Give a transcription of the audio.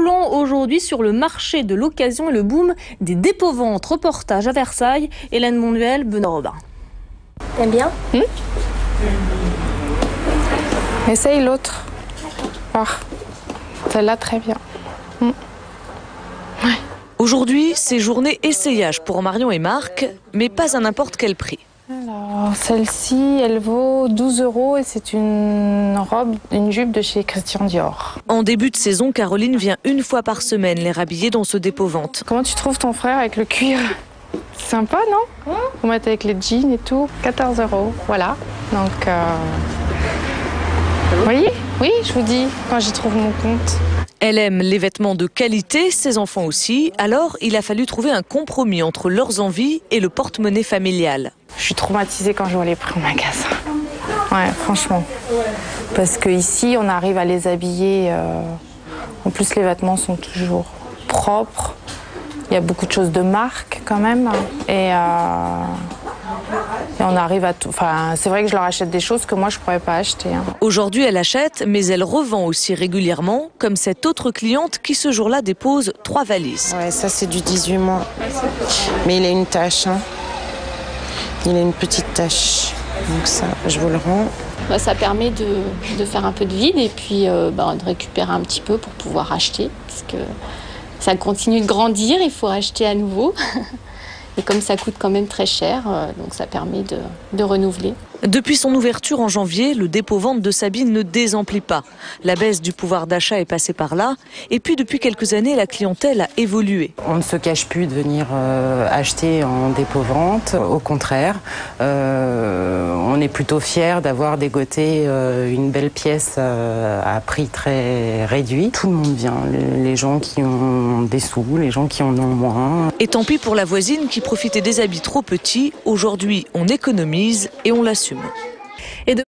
roulant aujourd'hui sur le marché de l'occasion et le boom des dépôts-ventes. Reportage à Versailles, Hélène Monduel, Benoît Robin. T'aimes bien? Essaye l'autre. Celle-là, très bien. Ouais. Aujourd'hui, c'est journée essayage pour Marion et Marc, mais pas à n'importe quel prix. Alors, celle-ci, elle vaut 12 € et c'est une robe, une jupe de chez Christian Dior. En début de saison, Caroline vient une fois par semaine les rhabiller dans ce dépôt-vente. Comment tu trouves ton frère avec le cuir? Sympa, non? Vous mettez avec les jeans et tout. 14 €, voilà. Donc, oui, je vous dis, quand j'y trouve mon compte. Elle aime les vêtements de qualité, ses enfants aussi, alors il a fallu trouver un compromis entre leurs envies et le porte-monnaie familial. Je suis traumatisée quand je vois les prix au magasin. Ouais, franchement. Parce qu'ici, on arrive à les habiller. En plus, les vêtements sont toujours propres. Il y a beaucoup de choses de marque quand même. Et on arrive à tout. Enfin, c'est vrai que je leur achète des choses que moi, je ne pourrais pas acheter. Aujourd'hui, elle achète, mais elle revend aussi régulièrement, comme cette autre cliente qui ce jour-là dépose 3 valises. Ouais, ça c'est du 18 mois. Mais il a une tache. Il a une petite tache. Donc ça, je vous le rends. Ça permet de faire un peu de vide et puis de récupérer un petit peu pour pouvoir acheter. Parce que ça continue de grandir, il faut acheter à nouveau. Et comme ça coûte quand même très cher, donc ça permet de renouveler. Depuis son ouverture en janvier, le dépôt-vente de Sabine ne désemplit pas. La baisse du pouvoir d'achat est passée par là. Et puis depuis quelques années, la clientèle a évolué. On ne se cache plus de venir acheter en dépôt-vente. Au contraire, on est plutôt fiers d'avoir dégoté une belle pièce à prix très réduit. Tout le monde vient, les gens qui ont des sous, les gens qui en ont moins. Et tant pis pour la voisine qui profitait des habits trop petits. Aujourd'hui, on économise et on l'assume.